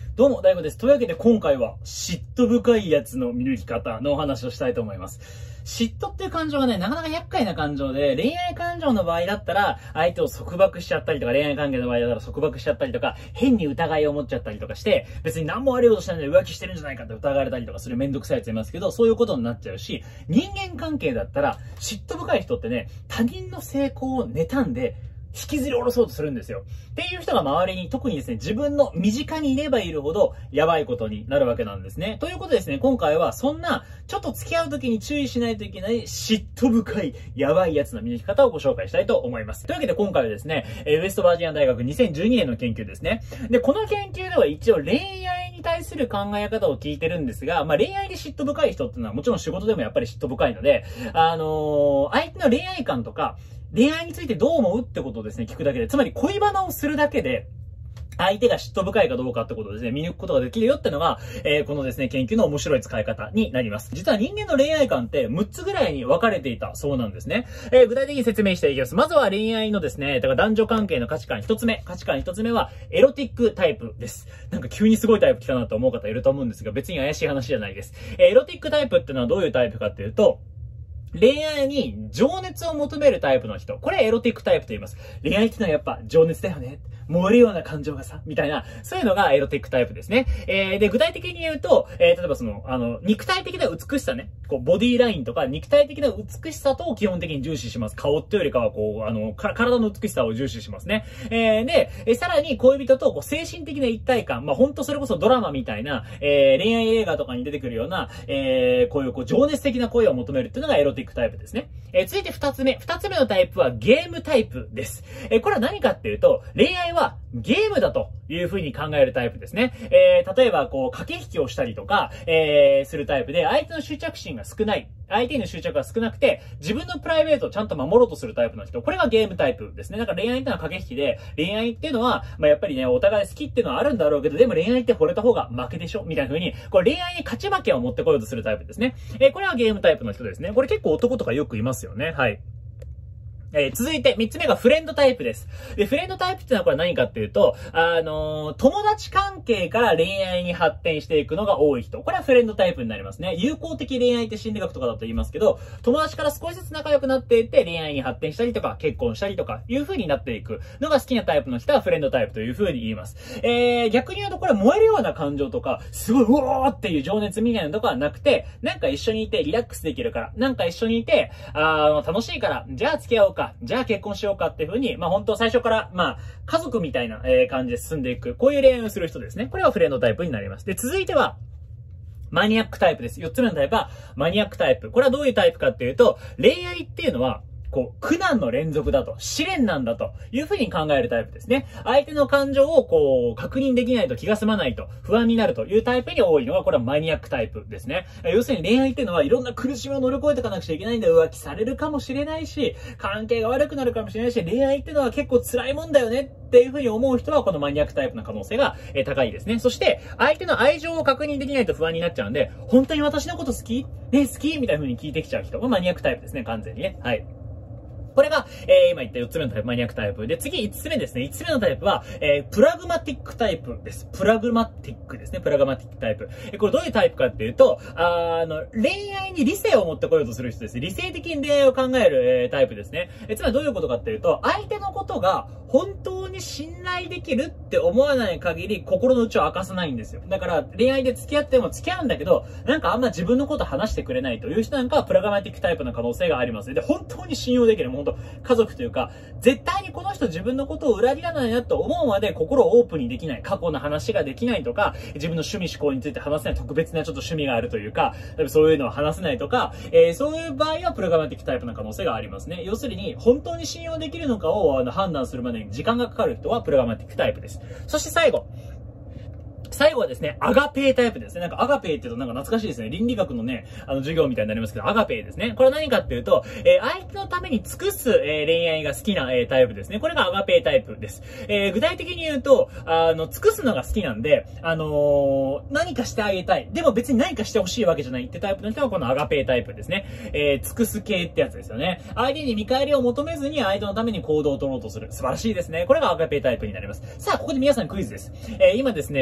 どうも、大悟です。というわけで今回は嫉妬深いやつの見抜き方のお話をしたいと思います。嫉妬っていう感情がね、なかなか厄介な感情で、恋愛感情の場合だったら、相手を束縛しちゃったりとか、恋愛関係の場合だったら束縛しちゃったりとか、変に疑いを持っちゃったりとかして、別に何も悪いことしてないのに浮気してるんじゃないかって疑われたりとかするめんどくさいやついますけど、そういうことになっちゃうし、人間関係だったら、嫉妬深い人ってね、他人の成功を妬んで、引きずり下ろそうとするんですよ。っていう人が周りに特にですね、自分の身近にいればいるほどやばいことになるわけなんですね。ということでですね、今回はそんなちょっと付き合う時に注意しないといけない嫉妬深いやばいやつの見抜き方をご紹介したいと思います。というわけで今回はですね、ウェストバージニア大学2012年の研究ですね。で、この研究では一応恋愛に対する考え方を聞いてるんですが、恋愛で嫉妬深い人っていうのはもちろん仕事でもやっぱり嫉妬深いので、相手の恋愛観とか、恋愛についてどう思うってことをですね、聞くだけで、つまり恋バナをするだけで、相手が嫉妬深いかどうかってことをですね、見抜くことができるよってのが、このですね、研究の面白い使い方になります。実は人間の恋愛観って6つぐらいに分かれていたそうなんですね。具体的に説明していきます。まずは恋愛のですね、だから男女関係の価値観1つ目。価値観1つ目は、エロティックタイプです。なんか急にすごいタイプ来たなと思う方いると思うんですが、別に怪しい話じゃないです。エロティックタイプってのはどういうタイプかっていうと、恋愛に情熱を求めるタイプの人。これエロティックタイプと言います。恋愛ってのはやっぱ情熱だよね。燃えるような感情がさ、みたいな、そういうのがエロティックタイプですね。で、具体的に言うと、例えば肉体的な美しさね。ボディラインとか、肉体的な美しさと基本的に重視します。顔っていうよりかは、体の美しさを重視しますね。で、さらに恋人と精神的な一体感。ほんとそれこそドラマみたいな、恋愛映画とかに出てくるような、こういう情熱的な恋を求めるっていうのがエロティックタイプですね。続いて二つ目のタイプはゲームタイプです。これは何かっていうと、恋愛はゲームだという風に考えるタイプですね。例えば駆け引きをしたりとか、するタイプで、相手の執着心が少ない。相手への執着が少なくて、自分のプライベートをちゃんと守ろうとするタイプの人。これがゲームタイプですね。だから恋愛ってのは駆け引きで、恋愛っていうのは、やっぱりね、お互い好きっていうのはあるんだろうけど、でも恋愛って惚れた方が負けでしょみたいな風に、恋愛に勝ち負けを持ってこようとするタイプですね。これはゲームタイプの人ですね。これ結構男とかよくいますよね。はい。続いて、3つ目がフレンドタイプです。で、フレンドタイプっていうのはこれ何かっていうと、友達関係から恋愛に発展していくのが多い人。これはフレンドタイプになりますね。友好的恋愛って心理学とかだと言いますけど、友達から少しずつ仲良くなっていって恋愛に発展したりとか、結婚したりとか、いう風になっていくのが好きなタイプの人はフレンドタイプという風に言います。逆に言うとこれ燃えるような感情とか、すごい、うおーっていう情熱みたいなとこはなくて、なんか一緒にいてリラックスできるから、なんか一緒にいて、楽しいから、じゃあ付き合おうか。じゃあ結婚しようかっていう風に、本当最初から、家族みたいな感じで進んでいく。こういう恋愛をする人ですね。これはフレンドタイプになります。で、続いては、マニアックタイプです。4つ目のタイプは、マニアックタイプ。これはどういうタイプかっていうと、恋愛っていうのは、苦難の連続だと、試練なんだというふうに考えるタイプですね。相手の感情を確認できないと気が済まないと、不安になるというタイプに多いのが、これはマニアックタイプですね。要するに恋愛っていうのはいろんな苦しみを乗り越えていかなくちゃいけないんだよ。浮気されるかもしれないし、関係が悪くなるかもしれないし、恋愛っていうのは結構辛いもんだよねっていうふうに思う人は、このマニアックタイプの可能性が高いですね。そして、相手の愛情を確認できないと不安になっちゃうんで、本当に私のこと好き？ね、好き？みたいな風に聞いてきちゃう人がマニアックタイプですね、完全にね。はい。これが、今言った4つ目のタイプ、マニアックタイプ。で、次5つ目ですね。5つ目のタイプは、プラグマティックタイプです。プラグマティックですね。プラグマティックタイプ。これどういうタイプかっていうと、恋愛に理性を持ってこようとする人です。理性的に恋愛を考える、タイプですね。つまりどういうことかっていうと、相手のことが本当に信頼できるって思わない限り、心の内を明かさないんですよ。だから、恋愛で付き合っても付き合うんだけど、なんかあんま自分のこと話してくれないという人なんかは、プラグマティックタイプの可能性があります。で、本当に信用できる。本当家族というか、絶対にこの人自分のことを裏切らないなと思うまで心をオープンにできない。過去の話ができないとか、自分の趣味思考について話せない特別なちょっと趣味があるというか、そういうのを話せないとか、そういう場合はプラグマティックタイプの可能性がありますね。要するに、本当に信用できるのかを判断するまでに時間がかかる人はプラグマティックタイプです。そして最後はですね、アガペータイプですね。なんかアガペーって言うとなんか懐かしいですね。倫理学のね、授業みたいになりますけど、アガペーですね。これは何かっていうと、相手のために尽くす、恋愛が好きな、タイプですね。これがアガペータイプです。具体的に言うと、尽くすのが好きなんで、何かしてあげたい。でも別に何かしてほしいわけじゃないってタイプの人はこのアガペータイプですね。尽くす系ってやつですよね。相手に見返りを求めずに相手のために行動を取ろうとする。素晴らしいですね。これがアガペータイプになります。さあ、ここで皆さんクイズです。今ですね、6つの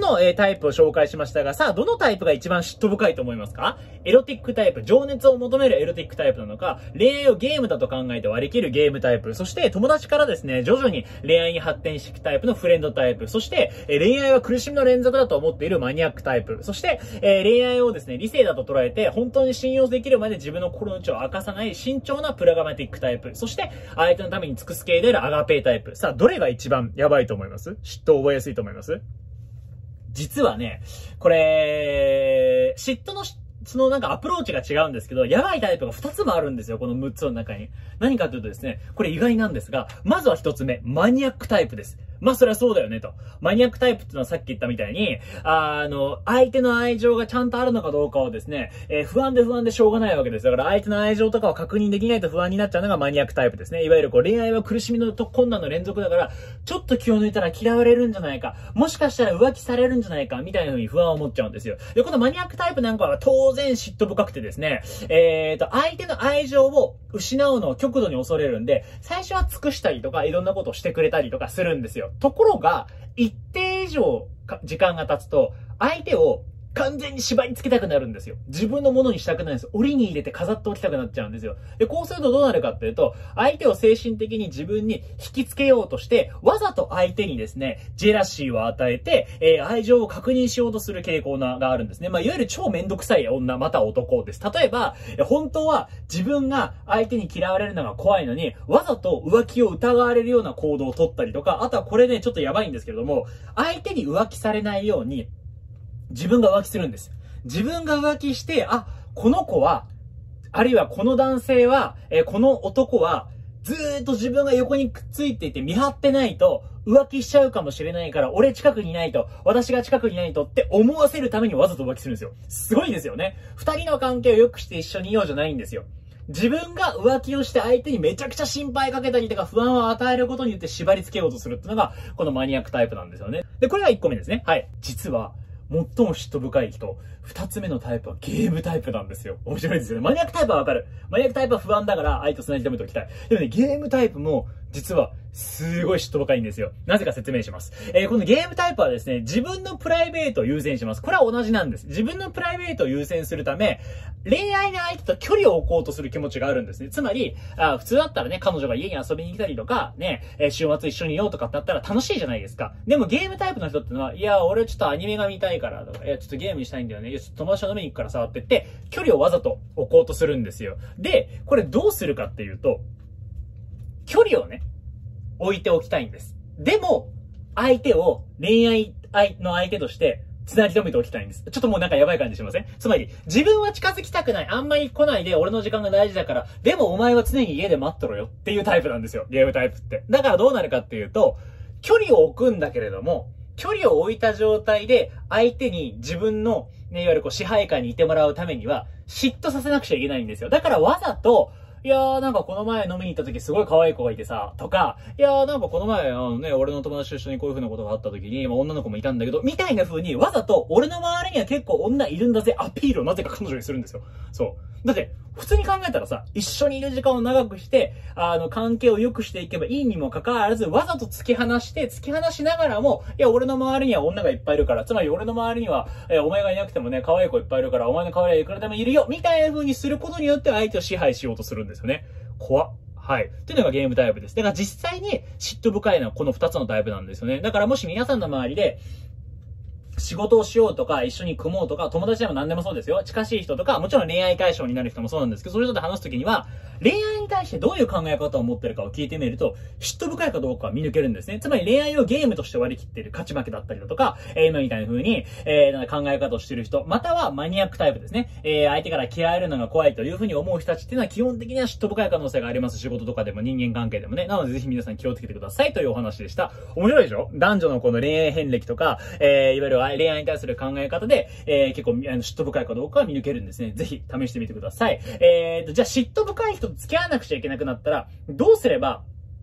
の、タイプを紹介しましたが、さあ、どのタイプが一番嫉妬深いと思いますか？エロティックタイプ、情熱を求めるエロティックタイプなのか、恋愛をゲームだと考えて割り切るゲームタイプ、そして友達からですね、徐々に恋愛に発展していくタイプのフレンドタイプ、そして、恋愛は苦しみの連続だと思っているマニアックタイプ、そして、恋愛をですね、理性だと捉えて、本当に信用できるまで自分の心の内を明かさない慎重なプラグマティックタイプ、そして、相手のために尽くす系であるアガペイタイプ。さあ、どれが一番やばいと思います？嫉妬を覚えやすいと思います？実はね、これ、嫉妬のそのなんかアプローチが違うんですけど、やばいタイプが2つもあるんですよ、この6つの中に。何かというとですね、これ意外なんですが、まずは1つ目、マニアックタイプです。まあそれはそうだよねと。マニアックタイプっていうのはさっき言ったみたいに、相手の愛情がちゃんとあるのかどうかをですね、不安でしょうがないわけです。だから相手の愛情とかを確認できないと不安になっちゃうのがマニアックタイプですね。いわゆるこう恋愛は苦しみの困難の連続だから、ちょっと気を抜いたら嫌われるんじゃないか、もしかしたら浮気されるんじゃないか、みたいな風に不安を持っちゃうんですよ。で、このマニアックタイプなんかは当然嫉妬深くてですね、相手の愛情を失うのを極度に恐れるんで、最初は尽くしたりとか、いろんなことをしてくれたりとかするんですよ。ところが、一定以上時間が経つと、相手を完全に縛り付けたくなるんですよ。自分のものにしたくないんですよ。檻に入れて飾っておきたくなっちゃうんですよ。で、こうするとどうなるかっていうと、相手を精神的に自分に引き付けようとして、わざと相手にですね、ジェラシーを与えて、愛情を確認しようとする傾向があるんですね。まあ、いわゆる超めんどくさい女、また男です。例えば、本当は自分が相手に嫌われるのが怖いのに、わざと浮気を疑われるような行動を取ったりとか、あとはこれね、ちょっとやばいんですけれども、相手に浮気されないように、自分が浮気するんです。自分が浮気して、あ、この子は、あるいはこの男性は、この男は、ずーっと自分が横にくっついていて見張ってないと、浮気しちゃうかもしれないから、俺近くにいないと、私が近くにいないとって思わせるためにわざと浮気するんですよ。すごいですよね。二人の関係を良くして一緒にいようじゃないんですよ。自分が浮気をして相手にめちゃくちゃ心配かけたりとか不安を与えることによって縛り付けようとするっていうのが、このマニアックタイプなんですよね。で、これが1個目ですね。はい。実は、最も嫉妬深い人、2つ目のタイプはゲームタイプなんですよ。面白いですよね。マニアックタイプはわかる。マニアックタイプは不安だから相手と繋ぎ止めておきたい。でもね、ゲームタイプも実はすごい嫉妬深いんですよ。なぜか説明します。このゲームタイプはですね、自分のプライベートを優先します。これは同じなんです。自分のプライベートを優先するため、恋愛の相手と距離を置こうとする気持ちがあるんですね。つまり、普通だったらね、彼女が家に遊びに来たりとか、ね、週末一緒にいようとかってなったら楽しいじゃないですか。でもゲームタイプの人ってのは、いや、俺ちょっとアニメが見たいからとか、いや、ちょっとゲームしたいんだよね。いや、ちょっと友達と飲みに行くからさ、って言って、距離をわざと置こうとするんですよ。で、これどうするかっていうと、距離をね、置いておきたいんです。でも、相手を恋愛の相手として、繋ぎ止めておきたいんです。ちょっともうなんかやばい感じしません？つまり、自分は近づきたくない。あんまり来ないで、俺の時間が大事だから、でもお前は常に家で待っとろよっていうタイプなんですよ。ゲームタイプって。だからどうなるかっていうと、距離を置くんだけれども、距離を置いた状態で、相手に自分の、ね、いわゆるこう支配下にいてもらうためには、嫉妬させなくちゃいけないんですよ。だからわざと、いやーなんかこの前飲みに行った時すごい可愛い子がいてさ、とか、いやーなんかこの前俺の友達と一緒にこういう風なことがあった時に、女の子もいたんだけど、みたいな風にわざと俺の周りには結構女いるんだぜアピールをなぜか彼女にするんですよ。そう。だって、普通に考えたらさ、一緒にいる時間を長くして、関係を良くしていけばいいにもかかわらず、わざと突き放しながらも、いや、俺の周りには女がいっぱいいるから、つまり俺の周りには、お前がいなくてもね、可愛い子いっぱいいるから、お前の代わりはいくらでもいるよみたいな風にすることによって相手を支配しようとするんですよね。怖っ。はい。っていうのがゲームタイプです。だから実際に嫉妬深いのはこの2つのタイプなんですよね。だからもし皆さんの周りで、仕事をしようとか、一緒に組もうとか、友達でも何でもそうですよ。近しい人とか、もちろん恋愛対象になる人もそうなんですけど、そういう人と話すときには、恋愛に対してどういう考え方を持ってるかを聞いてみると、嫉妬深いかどうかは見抜けるんですね。つまり恋愛をゲームとして割り切っている勝ち負けだったりだとか、今みたいな風に、考え方をしている人、またはマニアックタイプですね。相手から嫌われるのが怖いという風に思う人たちっていうのは基本的には嫉妬深い可能性があります。仕事とかでも人間関係でもね。なのでぜひ皆さん気をつけてくださいというお話でした。面白いでしょ？男女のこの恋愛遍歴とか、いわゆる恋愛に対する考え方で、結構嫉妬深いかどうかは見抜けるんですね。ぜひ試してみてください。じゃあ嫉妬深い人と付き合わなくちゃいけなくなったら、どうすれば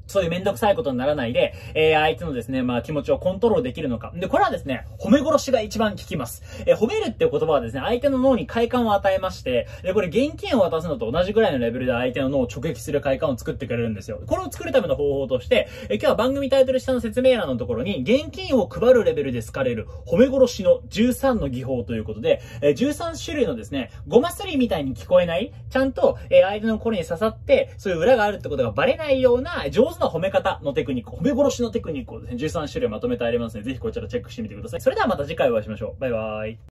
そういうめんどくさいことにならないで、相手のですね、気持ちをコントロールできるのか。で、これはですね、褒め殺しが一番効きます。褒めるっていう言葉はですね、相手の脳に快感を与えまして、で、これ現金を渡すのと同じぐらいのレベルで相手の脳を直撃する快感を作ってくれるんですよ。これを作るための方法として、今日は番組タイトル下の説明欄のところに、現金を配るレベルで好かれる褒め殺しの13の技法ということで、13種類のですね、ごますりみたいに聞こえない、ちゃんと、相手の心に刺さって、そういう裏があるってことがバレないような、上手な褒め方のテクニック、褒め殺しのテクニックをですね、13種類まとめてありますので、ぜひこちらチェックしてみてください。それではまた次回お会いしましょう。バイバーイ。